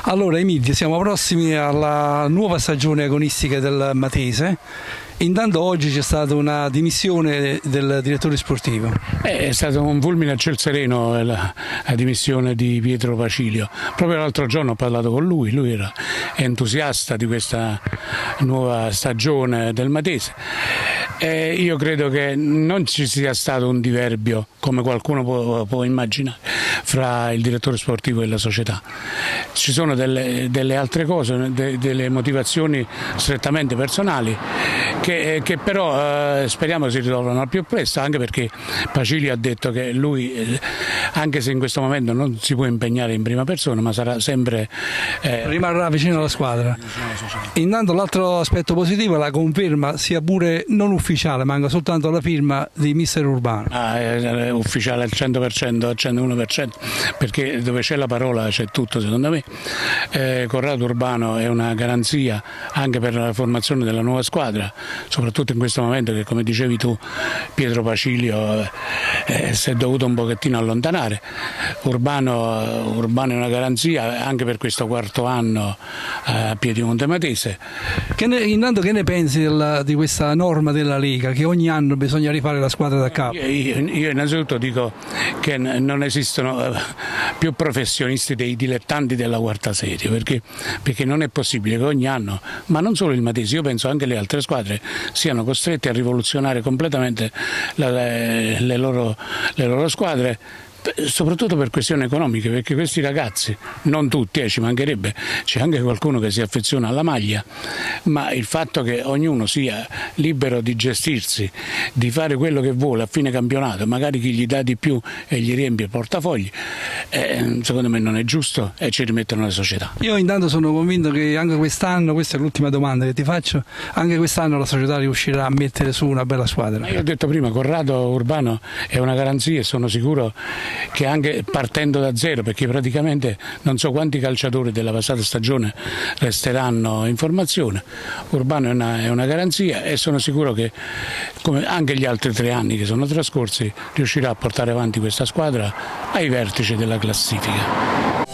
Allora Emidio, siamo prossimi alla nuova stagione agonistica del Matese. Intanto oggi c'è stata una dimissione del direttore sportivo. È stato un fulmine a ciel sereno la dimissione di Pietro Pacilio. Proprio l'altro giorno ho parlato con lui era entusiasta di questa nuova stagione del Matese. Io credo che non ci sia stato un diverbio, come qualcuno può immaginare, fra il direttore sportivo e la società. Ci sono delle altre cose, delle motivazioni strettamente personali che però speriamo si risolvano al più presto, anche perché Pacilio ha detto che lui, anche se in questo momento non si può impegnare in prima persona, ma sarà sempre rimarrà vicino alla squadra. Intanto l'altro aspetto positivo è la conferma, sia pure non ufficiale, manca soltanto la firma di mister Urbano. È ufficiale al 100%, al 101%, perché dove c'è la parola c'è tutto, secondo me. Corrado Urbano è una garanzia anche per la formazione della nuova squadra, soprattutto in questo momento che, come dicevi tu, Pietro Pacilio si è dovuto un pochettino allontanare. Urbano è una garanzia anche per questo quarto anno a Piedimonte Matese. Intanto che ne pensi di questa norma della Lega, che ogni anno bisogna rifare la squadra da capo? Io innanzitutto dico che non esistono più professionisti dei dilettanti della quarta serie, perché non è possibile che ogni anno, ma non solo il Matese, io penso anche le altre squadre, siano costrette a rivoluzionare completamente le loro squadre, soprattutto per questioni economiche, perché questi ragazzi, non tutti, ci mancherebbe, c'è anche qualcuno che si affeziona alla maglia, ma il fatto che ognuno sia libero di gestirsi, di fare quello che vuole a fine campionato, magari chi gli dà di più e gli riempie il portafogli, secondo me non è giusto e ci rimettono la società. Io intanto sono convinto che anche quest'anno, questa è l'ultima domanda che ti faccio, anche quest'anno la società riuscirà a mettere su una bella squadra. Io ho detto prima, Corrado Urbano è una garanzia e sono sicuro che anche partendo da zero, perché praticamente non so quanti calciatori della passata stagione resteranno in formazione, Urbano è una garanzia e sono sicuro che, come anche gli altri 3 anni che sono trascorsi, riuscirà a portare avanti questa squadra ai vertici della classifica.